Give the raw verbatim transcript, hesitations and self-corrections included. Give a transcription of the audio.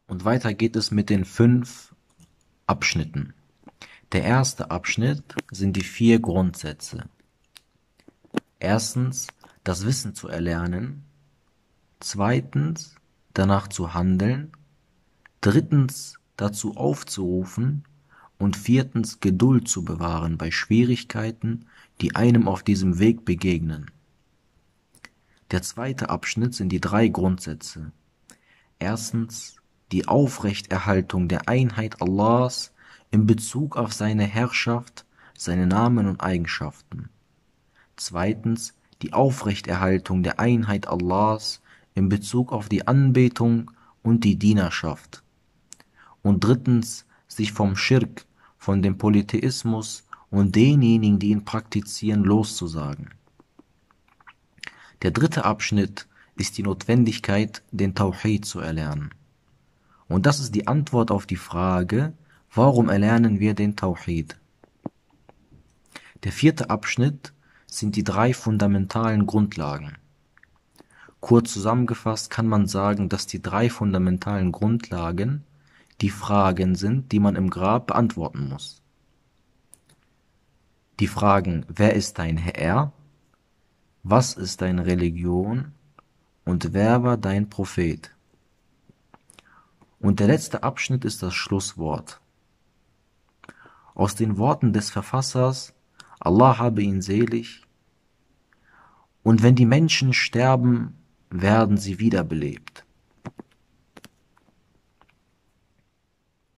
Und weiter geht es mit den fünf Abschnitten. Der erste Abschnitt sind die vier Grundsätze. Erstens, das Wissen zu erlernen. Zweitens, danach zu handeln. Drittens, dazu aufzurufen. Und viertens, Geduld zu bewahren bei Schwierigkeiten, die einem auf diesem Weg begegnen. Der zweite Abschnitt sind die drei Grundsätze. Erstens, die Aufrechterhaltung der Einheit Allahs in Bezug auf seine Herrschaft, seine Namen und Eigenschaften. Zweitens, die Aufrechterhaltung der Einheit Allahs in Bezug auf die Anbetung und die Dienerschaft. Und drittens, sich vom Schirk, von dem Polytheismus und denjenigen, die ihn praktizieren, loszusagen. Der dritte Abschnitt ist die Notwendigkeit, den Tawhid zu erlernen. Und das ist die Antwort auf die Frage, warum erlernen wir den Tawhid? Der vierte Abschnitt sind die drei fundamentalen Grundlagen. Kurz zusammengefasst kann man sagen, dass die drei fundamentalen Grundlagen die Fragen sind, die man im Grab beantworten muss. Die Fragen, wer ist dein Herr? Was ist deine Religion? Und wer war dein Prophet? Und der letzte Abschnitt ist das Schlusswort. Aus den Worten des Verfassers, Allah habe ihn selig, und wenn die Menschen sterben, werden sie wiederbelebt.